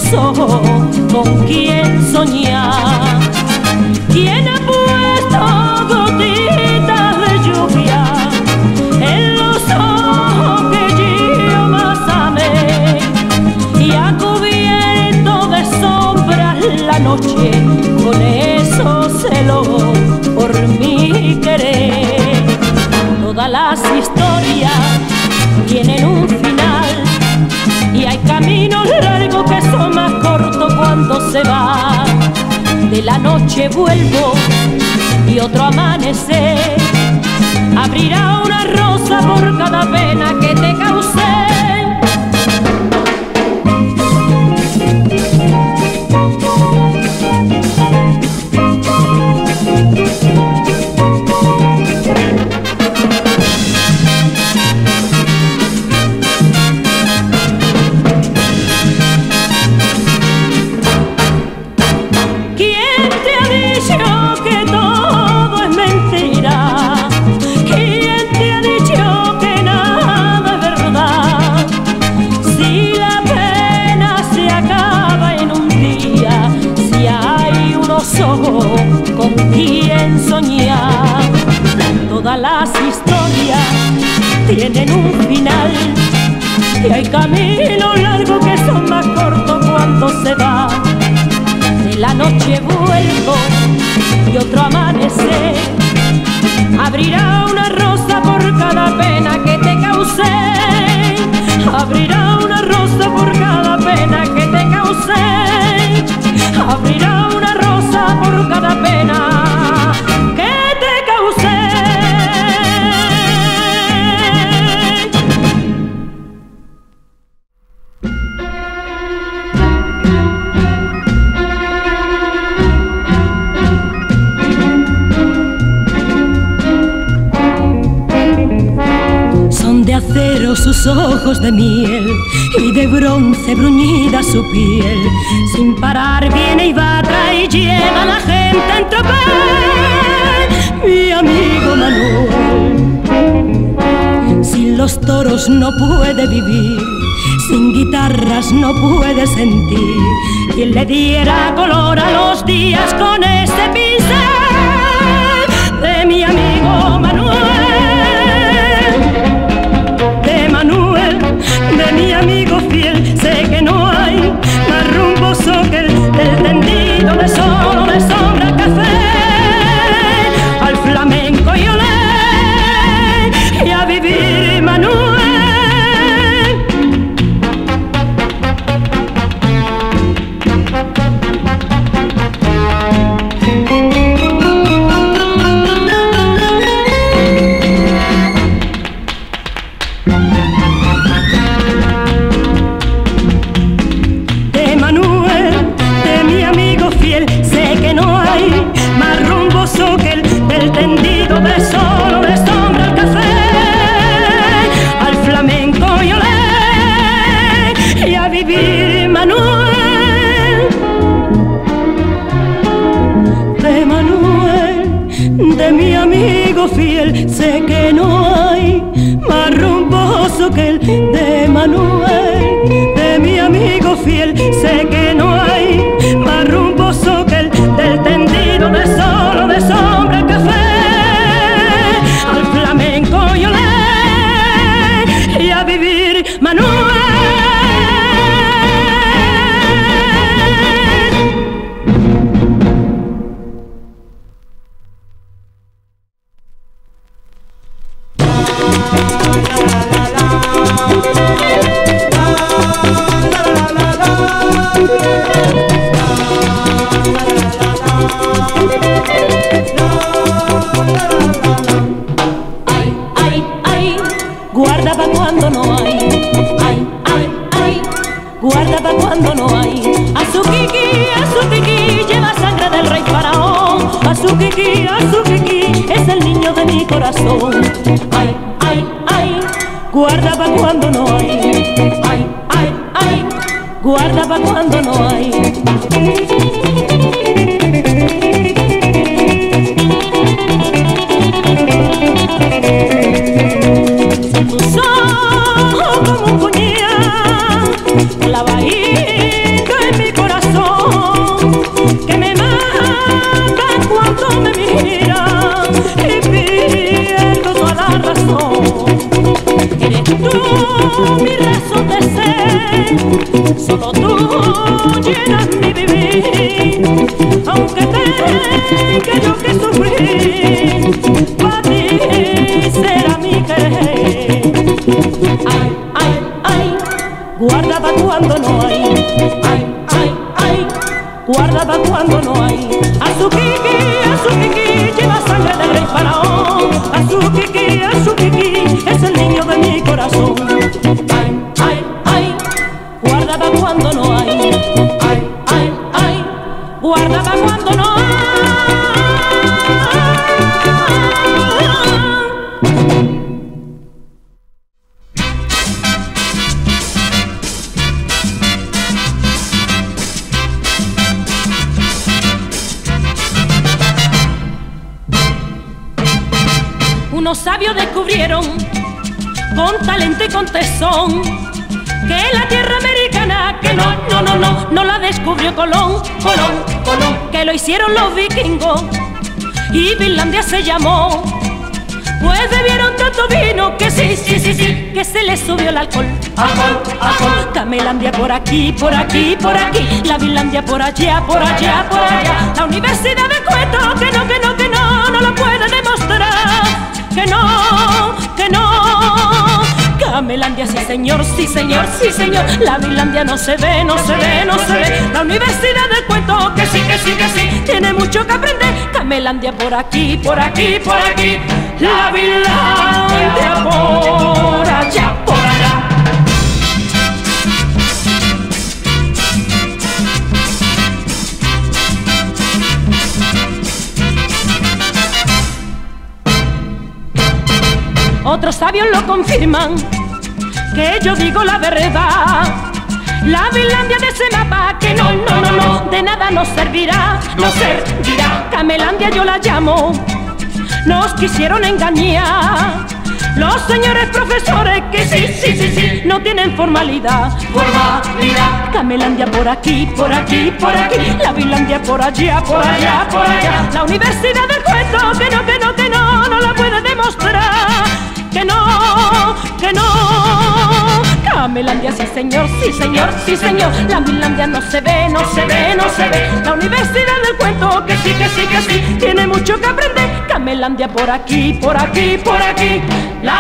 ojos con quien soñar. ¿Quién ha puesto gotitas de lluvia en los ojos que yo más amé? Y ha cubierto de sombras la noche con esos celos por mi querer. Todas las historias tienen un final y hay caminos largos que son más cortos cuando se va. De la noche vuelvo y otro amanecer abrirá una rosa por cada pena que te causé. Con quien soñar. Todas las historias tienen un final y hay caminos largos que son más cortos cuando se va. De la noche vuelvo y otro amanecer abrirá una rosa por cada pena que te causé. Abrirá una rosa por cada pena que te causé. Abrirá una rosa por cada pena que te causé. Son de acero sus ojos de miel y de bronce bruñida su piel. Sin parar viene y va, trae y lleva a la gente en tropel. Mi amigo Manuel, sin los toros no puede vivir, sin guitarras no puede sentir. Quien le diera color a los días con este pincel de mi amigo Manuel. De mi amigo fiel, sé que no hay más rumboso que el del tendido de sol, de sombra, café, al flamenco y olé y a vivir Manuel. Fiel, sé que no hay más rumboso que el de Manuel. De mi amigo fiel, sé que no hay más rumboso que el del tendido de sol, de sombra, café, al flamenco y olé y a vivir Manuel. Guarda pa' cuando no hay, ay, ay, ay, guarda pa' cuando no hay. A su kiki, lleva sangre del rey faraón. A su kiki, es el niño de mi corazón. Ay, ay, ay, guarda pa' cuando no hay, ay, ay, ay, guarda pa' cuando no hay. Tus ojos como un puñal clavadito en mi Unos sabios descubrieron con talento y con tesón que la tierra americana, que no la descubrió Colón, que lo hicieron los vikingos y Finlandia se llamó. Pues bebieron tanto vino que sí, que se les subió el alcohol. Camelandia por aquí, la Finlandia por allá, la Universidad de Cuento que no lo puede demostrar, que no. Camelandia, sí señor, la Finlandia no se ve, la Universidad del Cuento que sí, tiene mucho que aprender. Camelandia por aquí, la Finlandia por allá, Otros sabios lo confirman, que yo digo la verdad. La Finlandia de ese mapa que no, de nada nos servirá, Camelandia yo la llamo, nos quisieron engañar. Los señores profesores que sí, no tienen formalidad. Camelandia por aquí, la Finlandia por allá, la Universidad del Cuento que no la puede demostrar, que no. Camelandia, sí señor, la Finlandia no se ve, la Universidad del Cuento que sí, tiene mucho que aprender. Camelandia por aquí, la